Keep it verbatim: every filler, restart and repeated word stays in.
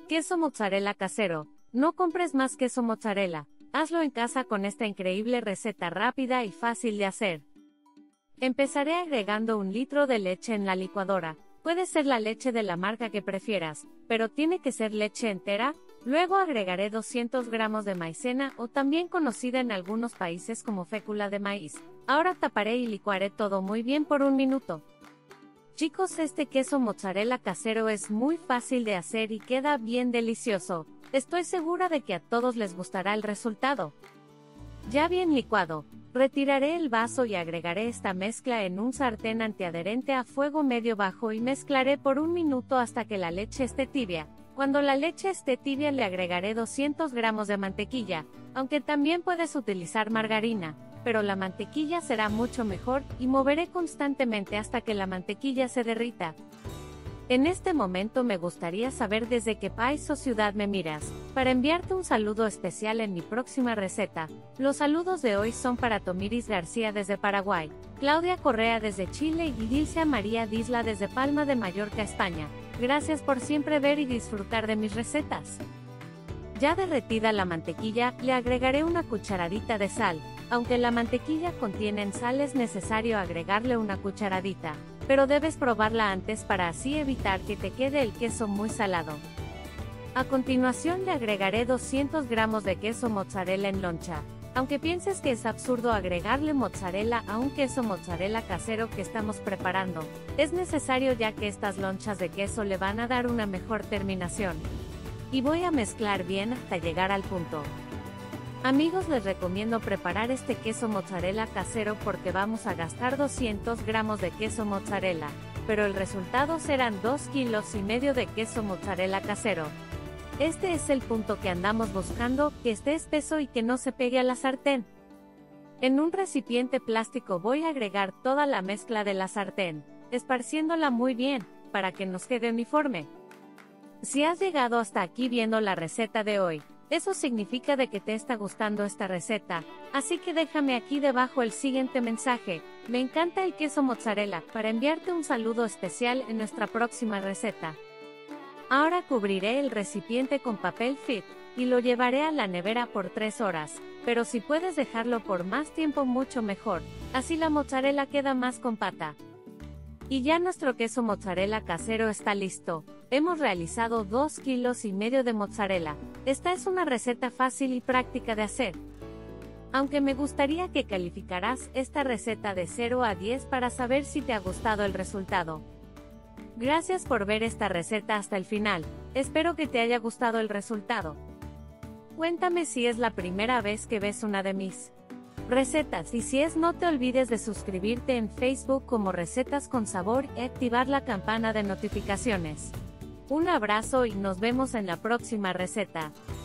Queso mozzarella casero. No compres más queso mozzarella. Hazlo en casa con esta increíble receta rápida y fácil de hacer. Empezaré agregando un litro de leche en la licuadora. Puede ser la leche de la marca que prefieras, pero tiene que ser leche entera. Luego agregaré doscientos gramos de maicena, o también conocida en algunos países como fécula de maíz. Ahora taparé y licuaré todo muy bien por un minuto. Chicos, este queso mozzarella casero es muy fácil de hacer y queda bien delicioso. Estoy segura de que a todos les gustará el resultado. Ya bien licuado, retiraré el vaso y agregaré esta mezcla en un sartén antiadherente a fuego medio bajo y mezclaré por un minuto hasta que la leche esté tibia. Cuando la leche esté tibia le agregaré doscientos gramos de mantequilla, aunque también puedes utilizar margarina, pero la mantequilla será mucho mejor, y moveré constantemente hasta que la mantequilla se derrita. En este momento me gustaría saber desde qué país o ciudad me miras, para enviarte un saludo especial en mi próxima receta. Los saludos de hoy son para Tomiris García desde Paraguay, Claudia Correa desde Chile y Dilcia María Disla desde Palma de Mallorca, España. Gracias por siempre ver y disfrutar de mis recetas. Ya derretida la mantequilla, le agregaré una cucharadita de sal. Aunque la mantequilla contiene sal, es necesario agregarle una cucharadita, pero debes probarla antes para así evitar que te quede el queso muy salado. A continuación le agregaré doscientos gramos de queso mozzarella en loncha. Aunque pienses que es absurdo agregarle mozzarella a un queso mozzarella casero que estamos preparando, es necesario ya que estas lonchas de queso le van a dar una mejor terminación. Y voy a mezclar bien hasta llegar al punto. Amigos, les recomiendo preparar este queso mozzarella casero porque vamos a gastar doscientos gramos de queso mozzarella, pero el resultado serán dos kilos y medio de queso mozzarella casero. Este es el punto que andamos buscando, que esté espeso y que no se pegue a la sartén. En un recipiente plástico voy a agregar toda la mezcla de la sartén, esparciéndola muy bien, para que nos quede uniforme. Si has llegado hasta aquí viendo la receta de hoy, eso significa de que te está gustando esta receta, así que déjame aquí debajo el siguiente mensaje: me encanta el queso mozzarella, para enviarte un saludo especial en nuestra próxima receta. Ahora cubriré el recipiente con papel fit, y lo llevaré a la nevera por tres horas, pero si puedes dejarlo por más tiempo mucho mejor, así la mozzarella queda más compacta. Y ya nuestro queso mozzarella casero está listo. Hemos realizado dos kilos y medio de mozzarella. Esta es una receta fácil y práctica de hacer. Aunque me gustaría que calificaras esta receta de cero a diez para saber si te ha gustado el resultado. Gracias por ver esta receta hasta el final. Espero que te haya gustado el resultado. Cuéntame si es la primera vez que ves una de mis recetas, y si es, no te olvides de suscribirte en Facebook como Recetas con Sabor y activar la campana de notificaciones. Un abrazo y nos vemos en la próxima receta.